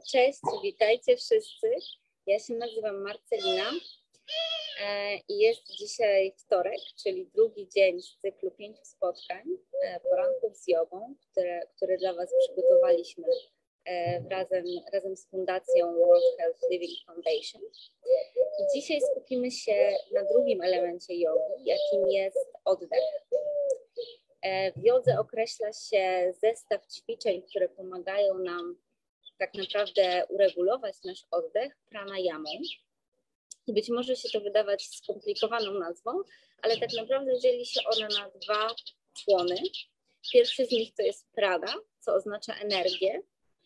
Cześć, witajcie wszyscy. Ja się nazywam Marcelina i jest dzisiaj wtorek, czyli drugi dzień z cyklu 5 spotkań, poranków z jogą, które dla Was przygotowaliśmy razem z Fundacją World Health Living Foundation. I dzisiaj skupimy się na drugim elemencie jogi, jakim jest oddech. W jodze określa się zestaw ćwiczeń, które pomagają nam tak naprawdę uregulować nasz oddech pranayamą. I być może się to wydawać skomplikowaną nazwą, ale tak naprawdę dzieli się ona na dwa człony. Pierwszy z nich to jest prana, co oznacza energię,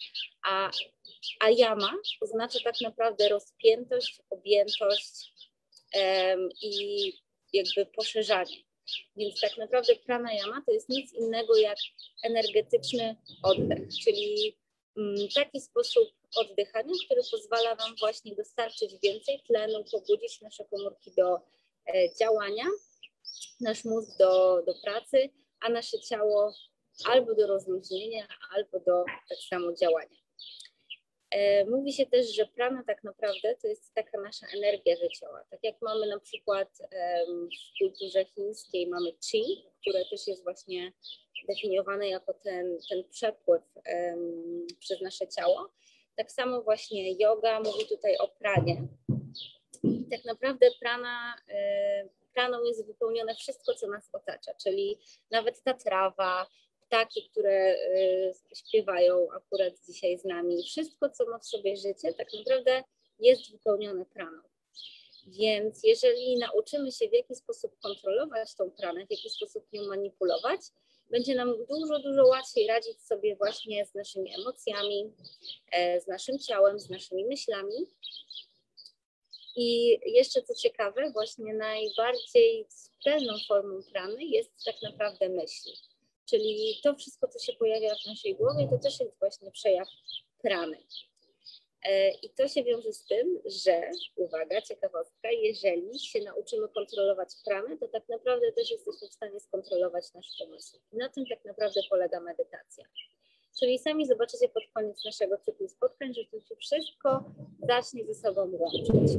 a yama oznacza tak naprawdę rozpiętość, objętość i jakby poszerzanie. Więc tak naprawdę pranayama to jest nic innego jak energetyczny oddech, czyli taki sposób oddychania, który pozwala nam właśnie dostarczyć więcej tlenu, pobudzić nasze komórki do działania, nasz mózg do pracy, a nasze ciało albo do rozluźnienia, albo do tak samo działania. Mówi się też, że prana tak naprawdę to jest taka nasza energia życiowa. Tak jak mamy na przykład w kulturze chińskiej mamy chi, które też jest właśnie definiowane jako ten przepływ przez nasze ciało. Tak samo właśnie yoga mówi tutaj o pranie. I tak naprawdę praną jest wypełnione wszystko, co nas otacza, czyli nawet ta trawa, ptaki, które śpiewają akurat dzisiaj z nami. Wszystko, co ma w sobie życie, tak naprawdę jest wypełnione praną. Więc jeżeli nauczymy się, w jaki sposób kontrolować tą pranę, w jaki sposób nią manipulować, będzie nam dużo łatwiej radzić sobie właśnie z naszymi emocjami, z naszym ciałem, z naszymi myślami. I jeszcze co ciekawe, właśnie najbardziej subtelną formą prany jest tak naprawdę myśl. Czyli to wszystko, co się pojawia w naszej głowie, to też jest właśnie przejaw prany. I to się wiąże z tym, że, uwaga, ciekawostka, jeżeli się nauczymy kontrolować pranę, to tak naprawdę też jesteśmy w stanie skontrolować nasz umysł. I na tym tak naprawdę polega medytacja. Czyli sami zobaczycie pod koniec naszego cyklu spotkań, że to się wszystko zacznie ze sobą łączyć.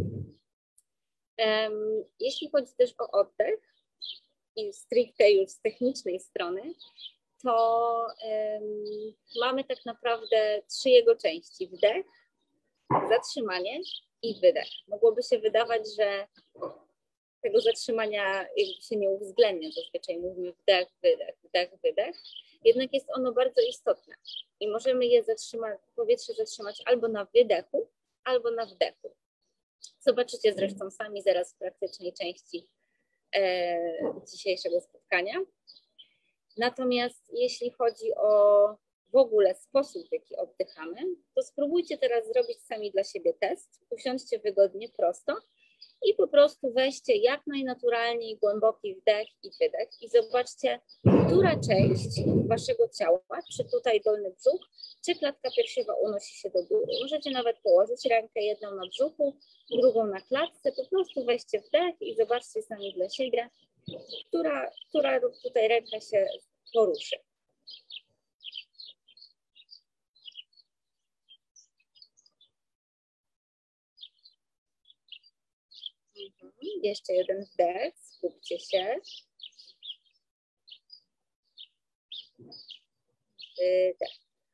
Jeśli chodzi też o oddech i stricte już z technicznej strony, to mamy tak naprawdę 3 jego części. Wdech, zatrzymanie i wydech. Mogłoby się wydawać, że tego zatrzymania jakby się nie uwzględnia. Zazwyczaj mówimy wdech, wydech, wdech, wydech. Jednak jest ono bardzo istotne i możemy powietrze zatrzymać albo na wydechu, albo na wdechu. Zobaczycie zresztą sami zaraz w praktycznej części dzisiejszego spotkania. Natomiast jeśli chodzi o w ogóle sposób, w jaki oddychamy, to spróbujcie teraz zrobić sami dla siebie test. Usiądźcie wygodnie, prosto i po prostu weźcie jak najnaturalniej głęboki wdech i wydech i zobaczcie, która część waszego ciała, czy tutaj dolny brzuch, czy klatka piersiowa unosi się do góry. Możecie nawet położyć rękę jedną na brzuchu, drugą na klatce, po prostu weźcie wdech i zobaczcie sami dla siebie, która tutaj ręka się poruszy. Jeszcze jeden wdech, skupcie się. Wydech.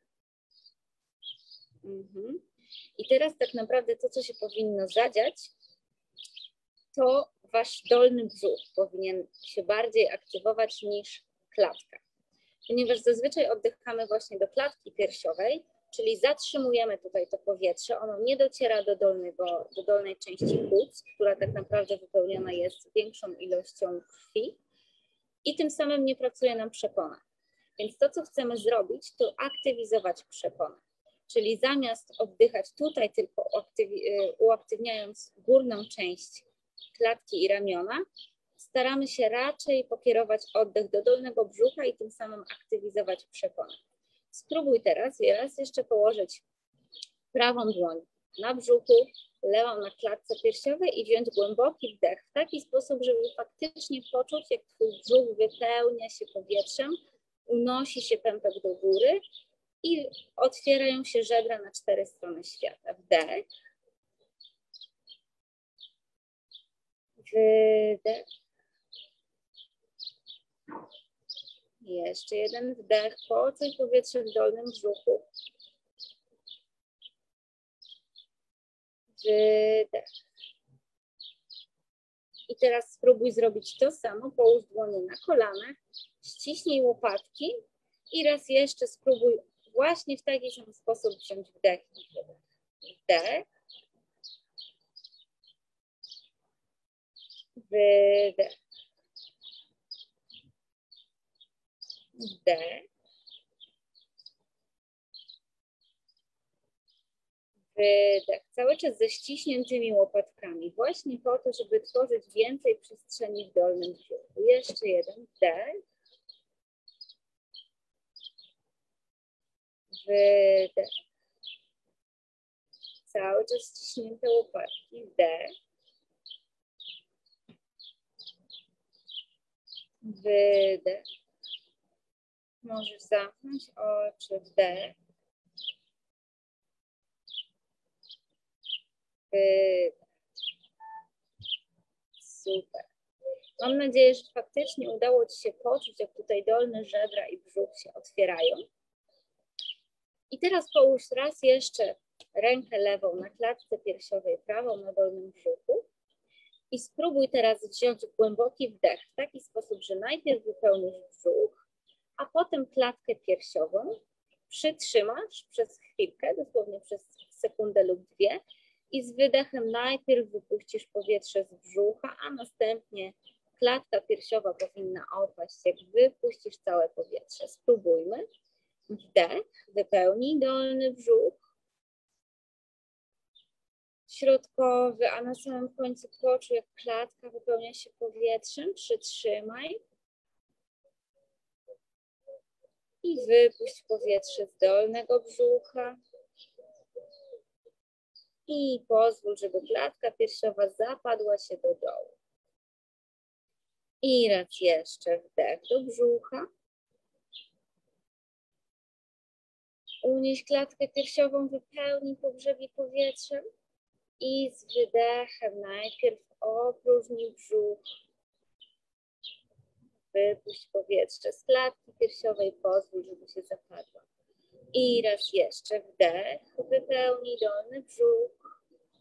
I teraz tak naprawdę to, co się powinno zadziać, to wasz dolny brzuch powinien się bardziej aktywować niż klatka. Ponieważ zazwyczaj oddychamy właśnie do klatki piersiowej, czyli zatrzymujemy tutaj to powietrze, ono nie dociera do dolnej części płuc, która tak naprawdę wypełniona jest większą ilością krwi i tym samym nie pracuje nam przepona. Więc to, co chcemy zrobić, to aktywizować przeponę. Czyli zamiast oddychać tutaj tylko uaktywniając górną część klatki i ramiona, staramy się raczej pokierować oddech do dolnego brzucha i tym samym aktywizować przeponę. Spróbuj teraz jeszcze położyć prawą dłoń na brzuchu, lewą na klatce piersiowej i wziąć głęboki wdech w taki sposób, żeby faktycznie poczuć, jak twój brzuch wypełnia się powietrzem, unosi się pępek do góry i otwierają się żebra na 4 strony świata. Wdech, wydech. Jeszcze jeden wdech, poczuj powietrze w dolnym brzuchu. Wydech. I teraz spróbuj zrobić to samo, połóż dłonie na kolanach, ściśnij łopatki i raz jeszcze spróbuj właśnie w taki sam sposób wziąć wdech i wydech. Wdech. Wydech. Wdech. Wydech. Cały czas ze ściśniętymi łopatkami. Właśnie po to, żeby tworzyć więcej przestrzeni w dolnym brzuchu. Jeszcze jeden. Wdech. Wydech. Cały czas ściśnięte łopatki. Wdech. Wydech. Możesz zamknąć oczy. Wdech. Wydech. Super. Mam nadzieję, że faktycznie udało Ci się poczuć, jak tutaj dolne żebra i brzuch się otwierają. I teraz połóż raz jeszcze rękę lewą na klatce piersiowej, prawą na dolnym brzuchu. I spróbuj teraz wziąć głęboki wdech w taki sposób, że najpierw wypełnisz brzuch, a potem klatkę piersiową. Przytrzymasz przez chwilkę, dosłownie przez sekundę lub dwie i z wydechem najpierw wypuścisz powietrze z brzucha, a następnie klatka piersiowa powinna opaść, jak wypuścisz całe powietrze. Spróbujmy. Wdech, wypełnij dolny brzuch. Środkowy, a na samym końcu poczuj, jak klatka wypełnia się powietrzem. Przytrzymaj. I wypuść powietrze z dolnego brzucha. I pozwól, żeby klatka piersiowa zapadła się do dołu. I raz jeszcze wdech do brzucha. Unieś klatkę piersiową, wypełnij po brzegi powietrzem. I z wydechem najpierw opróżnij brzuch. Wypuść powietrze z klatki piersiowej, pozwól, żeby się zapadła. I raz jeszcze wdech, wypełnij dolny brzuch.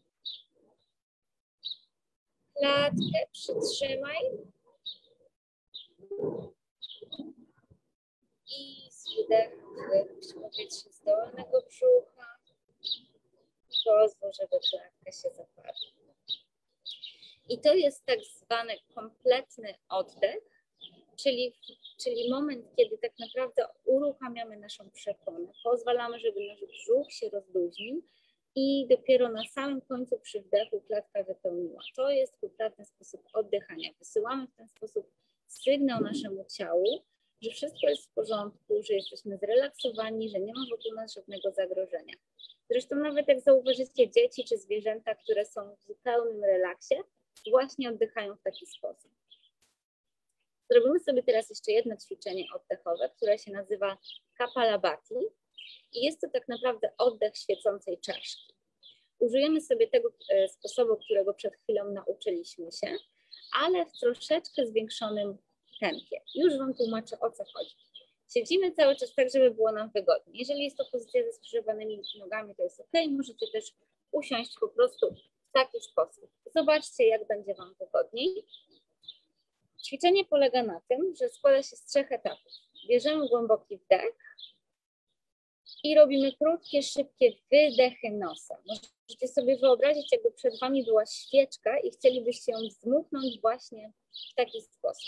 Klatkę przytrzymaj. I z wydechem wypuść powietrze z dolnego brzucha. Pozwól, żeby klatka się zapadła. I to jest tak zwany kompletny oddech, czyli moment, kiedy tak naprawdę uruchamiamy naszą przeponę. Pozwalamy, żeby nasz brzuch się rozluźnił i dopiero na samym końcu przy wdechu klatka wypełniła. To jest poprawny sposób oddychania. Wysyłamy w ten sposób sygnał naszemu ciału, że wszystko jest w porządku, że jesteśmy zrelaksowani, że nie ma wokół nas żadnego zagrożenia. Zresztą nawet jak zauważycie dzieci czy zwierzęta, które są w zupełnym relaksie, właśnie oddychają w taki sposób. Zrobimy sobie teraz jeszcze jedno ćwiczenie oddechowe, które się nazywa Kapalabhati i jest to tak naprawdę oddech świecącej czaszki. Użyjemy sobie tego sposobu, którego przed chwilą nauczyliśmy się, ale w troszeczkę zwiększonym tempie. Już Wam tłumaczę, o co chodzi. Siedzimy cały czas tak, żeby było nam wygodnie. Jeżeli jest to pozycja ze skrzyżowanymi nogami, to jest ok. Możecie też usiąść po prostu w taki sposób. Zobaczcie, jak będzie Wam wygodniej. Ćwiczenie polega na tym, że składa się z 3 etapów. Bierzemy głęboki wdech i robimy krótkie, szybkie wydechy nosem. Możecie sobie wyobrazić, jakby przed Wami była świeczka i chcielibyście ją zdmuchnąć właśnie w taki sposób.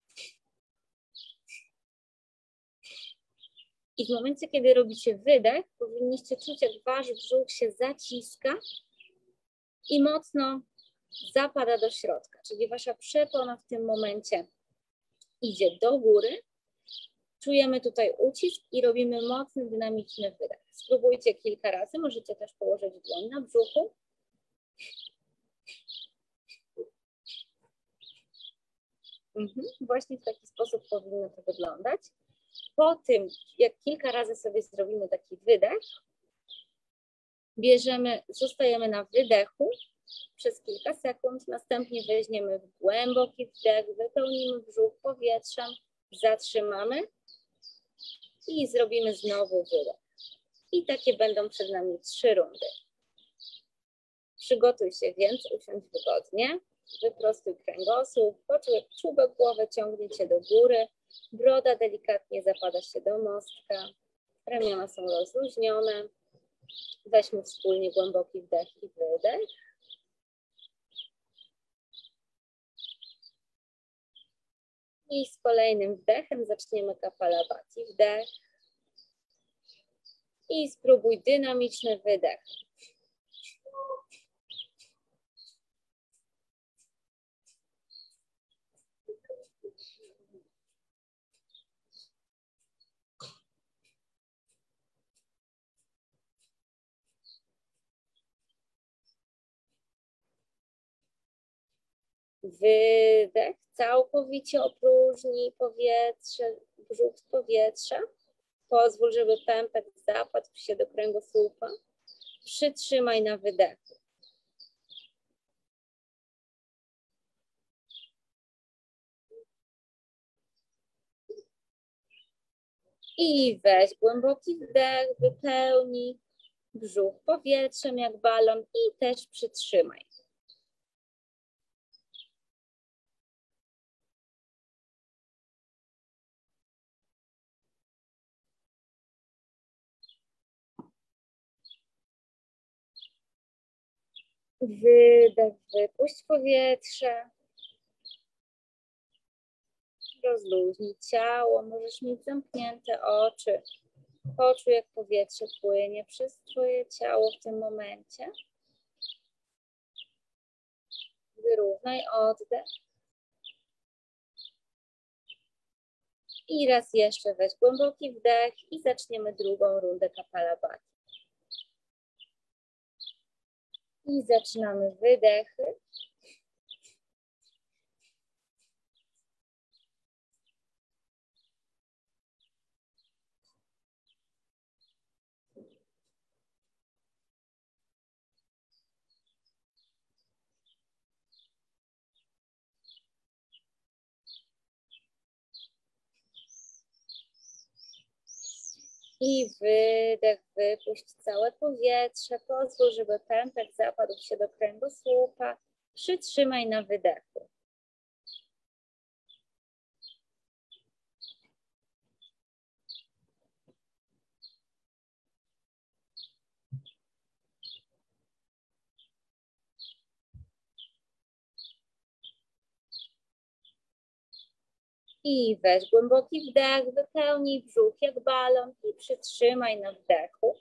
I w momencie, kiedy robicie wydech, powinniście czuć, jak Wasz brzuch się zaciska i mocno zapada do środka, czyli Wasza przepona w tym momencie idzie do góry. Czujemy tutaj ucisk i robimy mocny, dynamiczny wydech. Spróbujcie kilka razy, możecie też położyć dłoń na brzuchu. Właśnie w taki sposób powinno to wyglądać. Po tym, jak kilka razy sobie zrobimy taki wydech, zostajemy na wydechu przez kilka sekund, następnie weźmiemy głęboki wdech, wypełnimy brzuch powietrzem, zatrzymamy i zrobimy znowu wydech. I takie będą przed nami 3 rundy. Przygotuj się więc, usiądź wygodnie, wyprostuj kręgosłup, poczuj jak czubek głowy ciągnie cię do góry, broda delikatnie zapada się do mostka, ramiona są rozluźnione. Weźmy wspólnie głęboki wdech i wydech. I z kolejnym wdechem zaczniemy Kapalabhati. Wdech. I spróbuj dynamiczny wydech. Wydech. Całkowicie opróżnij powietrze, brzuch z powietrza. Pozwól, żeby pępek zapadł się do kręgosłupa. Przytrzymaj na wydechu. I weź głęboki wdech, wypełnij brzuch powietrzem jak balon i też przytrzymaj. Wydech, wypuść powietrze. Rozluźnij ciało, możesz mieć zamknięte oczy. Poczuj, jak powietrze płynie przez twoje ciało w tym momencie. Wyrównaj oddech. I raz jeszcze weź głęboki wdech i zaczniemy drugą rundę Kapalabhati. I zaczynamy wydechy. I wydech, wypuść całe powietrze. Pozwól, żeby pępek zapadł się do kręgosłupa. Przytrzymaj na wydechu. I weź głęboki wdech, wypełnij brzuch jak balon i przytrzymaj na wdechu.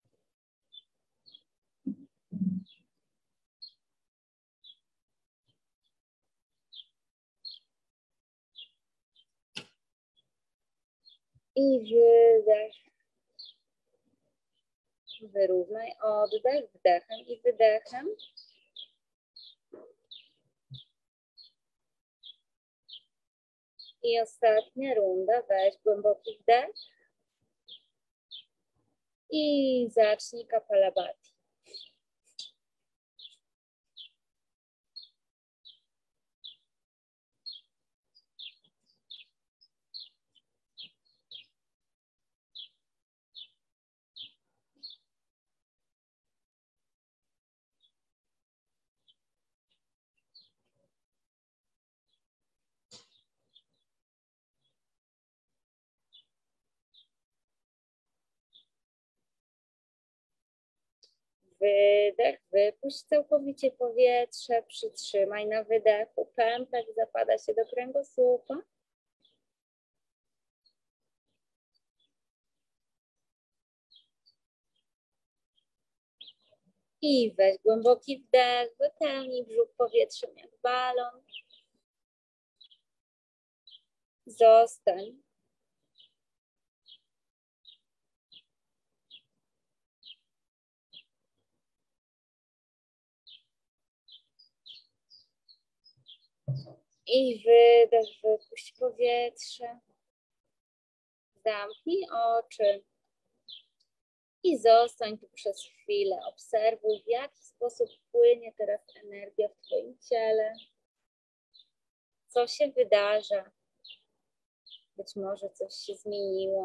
I wydech. Wyrównaj oddech wdechem i wydechem. I ostatnia runda, weź głęboki wdech. I zacznij Kapalabhati. Wydech, wypuść całkowicie powietrze, przytrzymaj na wydechu, pępek zapada się do kręgosłupa. I weź głęboki wdech, wypełnij brzuch powietrzem jak balon. Zostań. I wydech, wypuść powietrze. Zamknij oczy i zostań tu przez chwilę. Obserwuj, w jaki sposób płynie teraz energia w twoim ciele. Co się wydarza? Być może coś się zmieniło.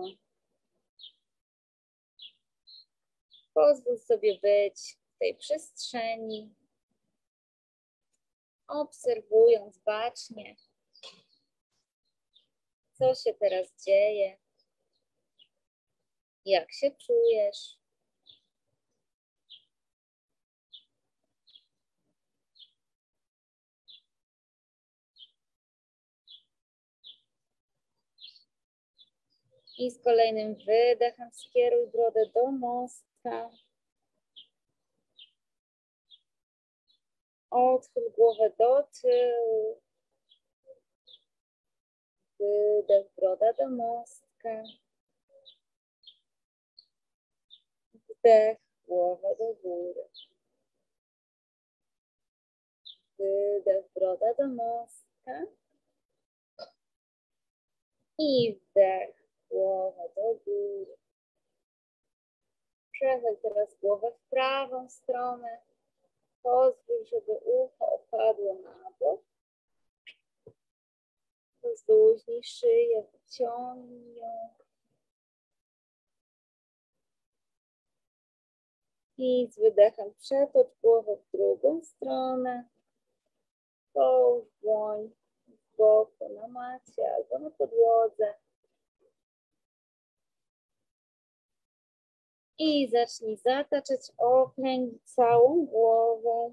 Pozwól sobie być w tej przestrzeni, obserwując bacznie, co się teraz dzieje, jak się czujesz. I z kolejnym wydechem skieruj brodę do mostka. Odchyl głowę do tyłu. Wydech, broda do mostka. Wdech, głowa do góry. Wydech, broda do mostka. I wdech, głowa do góry. Przechyl teraz głowę w prawą stronę. Pozwól, żeby ucho opadło na bok. Rozluźnij szyję, wyciągnij ją. I z wydechem przetocz głowę w drugą stronę. Połóż dłoń z boku na macie albo na podłodze. I zacznij zataczać okręg całą głową.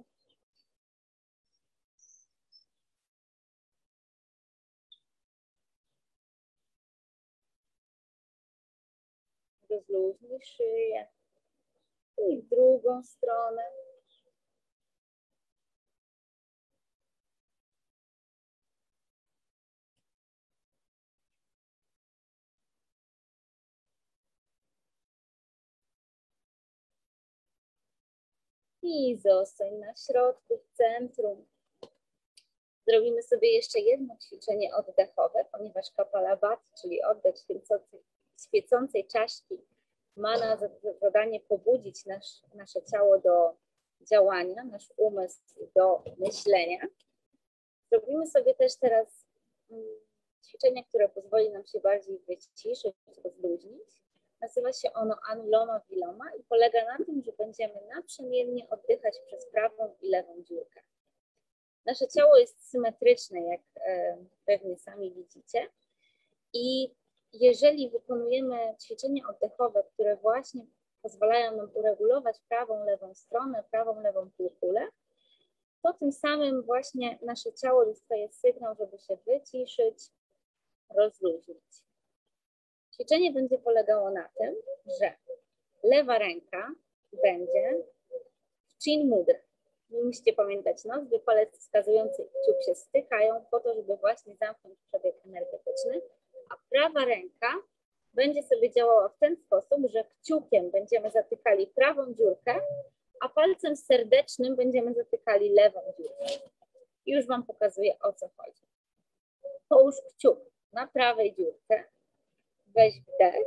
Rozluźnij szyję. I w drugą stronę. I zostań na środku, w centrum. Zrobimy sobie jeszcze jedno ćwiczenie oddechowe, ponieważ Kapalabhati, czyli oddech świecącej czaszki, ma na zadanie pobudzić nasze ciało do działania, nasz umysł do myślenia. Zrobimy sobie też teraz ćwiczenie, które pozwoli nam się bardziej wyciszyć, rozluźnić. Nazywa się ono Anuloma Viloma i polega na tym, że będziemy naprzemiennie oddychać przez prawą i lewą dziurkę. Nasze ciało jest symetryczne, jak pewnie sami widzicie. I jeżeli wykonujemy ćwiczenia oddechowe, które właśnie pozwalają nam uregulować prawą, lewą stronę, prawą, lewą półkulę, to tym samym właśnie nasze ciało dostaje sygnał, żeby się wyciszyć, rozluźnić. Ćwiczenie będzie polegało na tym, że lewa ręka będzie w Chin Mudra. Musicie pamiętać, gdy palec wskazujący i kciuk się stykają po to, żeby właśnie zamknąć przebieg energetyczny, a prawa ręka będzie sobie działała w ten sposób, że kciukiem będziemy zatykali prawą dziurkę, a palcem serdecznym będziemy zatykali lewą dziurkę. I już Wam pokazuję, o co chodzi. Połóż kciuk na prawej dziurce, weź wdech.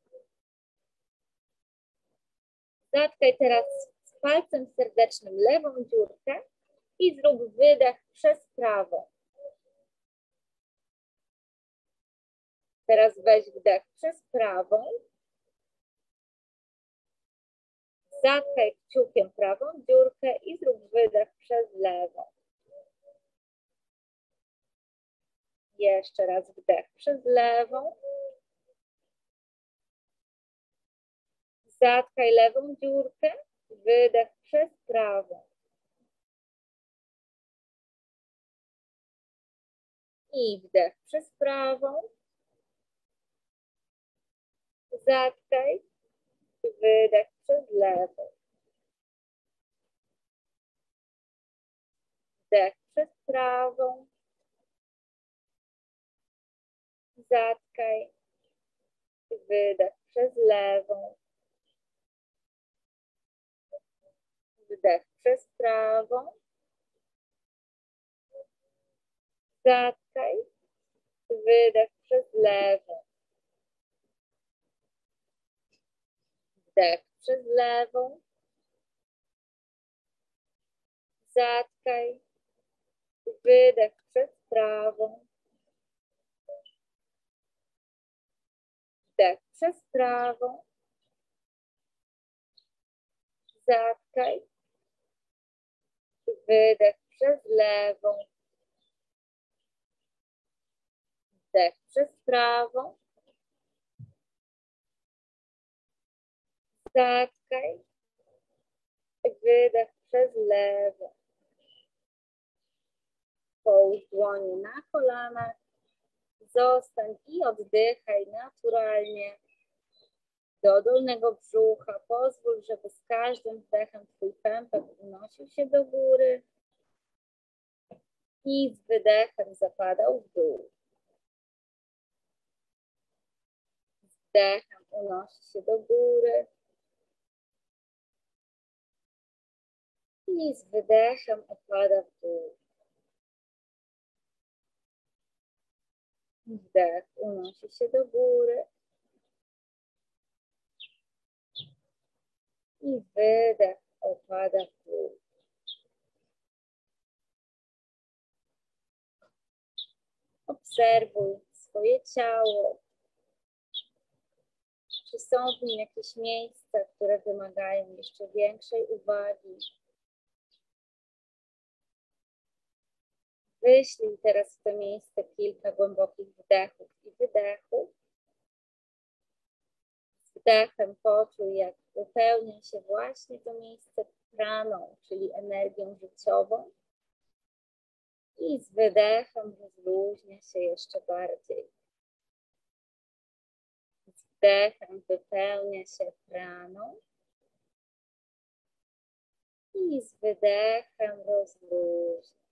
Zatkaj teraz z palcem serdecznym lewą dziurkę i zrób wydech przez prawą. Teraz weź wdech przez prawą. Zatkaj kciukiem prawą dziurkę i zrób wydech przez lewą. Jeszcze raz wdech przez lewą. Zatkaj lewą dziurkę, wydech przez prawą. I wdech przez prawą. Zatkaj, wydech przez lewą. Wdech przez prawą. Zatkaj, wydech przez lewą. Wdech przez prawą. Zatkaj, wydech przez lewą. Wdech przez lewą. Zatkaj. Wydech przez prawą. Wdech przez prawą. Zatkaj. Wydech przez lewą. Wdech przez prawą. Zatkaj. Wydech przez lewą. Połóż dłonie na kolanach. Zostań i oddychaj naturalnie do dolnego brzucha. Pozwól, żeby z każdym wdechem twój pępek unosił się do góry i z wydechem zapadał w dół. Z wdechem unosi się do góry i z wydechem opada w dół. Wdech unosi się do góry i wydech opada w dół. Obserwuj swoje ciało. Czy są w nim jakieś miejsca, które wymagają jeszcze większej uwagi? Wyślij teraz w to miejsce kilka głębokich wdechów i wydechów. Z wdechem poczuj, jak wypełnia się właśnie to miejsce praną, czyli energią życiową. I z wydechem rozluźnia się jeszcze bardziej. Z wdechem wypełnia się praną. I z wydechem rozluźnia.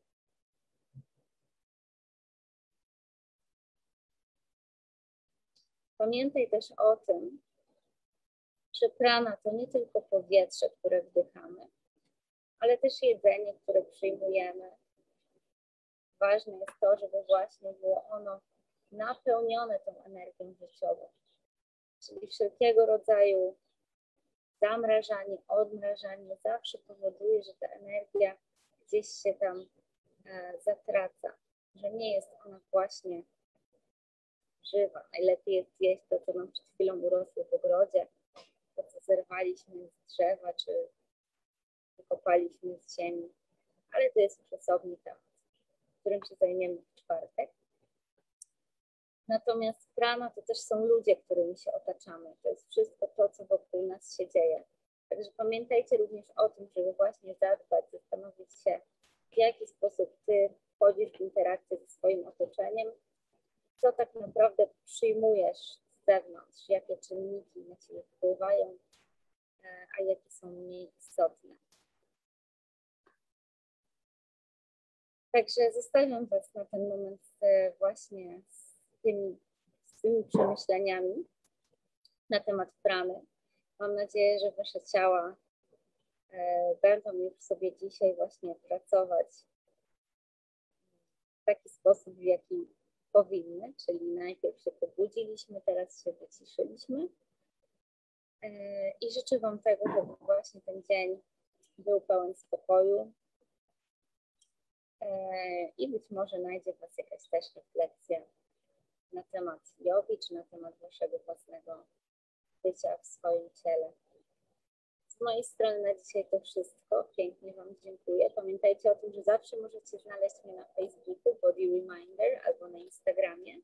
Pamiętaj też o tym, że prana to nie tylko powietrze, które wdychamy, ale też jedzenie, które przyjmujemy. Ważne jest to, żeby właśnie było ono napełnione tą energią życiową. Czyli wszelkiego rodzaju zamrażanie, odmrażanie zawsze powoduje, że ta energia gdzieś się tam zatraca, że nie jest ona właśnie żywa. Najlepiej jest jeść to, co nam przed chwilą urosło w ogrodzie, to, co zerwaliśmy z drzewa, czy wykopaliśmy z ziemi. Ale to jest już osobny temat, którym się zajmiemy w czwartek. Natomiast prana to też są ludzie, którymi się otaczamy. To jest wszystko to, co wokół nas się dzieje. Także pamiętajcie również o tym, żeby właśnie zadbać, zastanowić się, w jaki sposób ty wchodzisz w interakcję ze swoim otoczeniem, co tak naprawdę przyjmujesz z zewnątrz, jakie czynniki na ciebie wpływają, a jakie są mniej istotne. Także zostawiam was na ten moment właśnie z tymi przemyśleniami na temat prany. Mam nadzieję, że wasze ciała będą już sobie dzisiaj właśnie pracować w taki sposób, w jaki powinny, czyli najpierw się pobudziliśmy, teraz się wyciszyliśmy. I życzę wam tego, żeby właśnie ten dzień był pełen spokoju i być może znajdzie was jakaś też refleksja na temat jogi, czy na temat waszego własnego bycia w swoim ciele. Z mojej strony na dzisiaj to wszystko. Pięknie wam dziękuję. Pamiętajcie o tym, że zawsze możecie znaleźć mnie na Facebooku, Body Reminder, albo na Instagramie.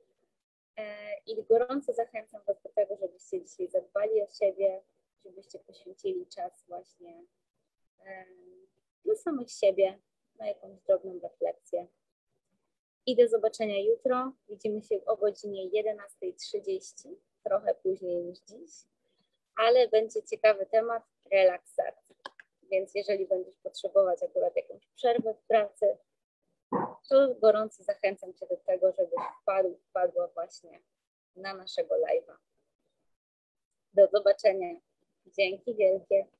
I gorąco zachęcam was do tego, żebyście dzisiaj zadbali o siebie, żebyście poświęcili czas właśnie dla samych siebie, na jakąś drobną refleksję. I do zobaczenia jutro. Widzimy się o godzinie 11:30, trochę później niż dziś, ale będzie ciekawy temat relaksacji. Więc jeżeli będziesz potrzebować akurat jakąś przerwę w pracy, to gorąco zachęcam cię do tego, żebyś wpadła właśnie na naszego live'a. Do zobaczenia. Dzięki wielkie.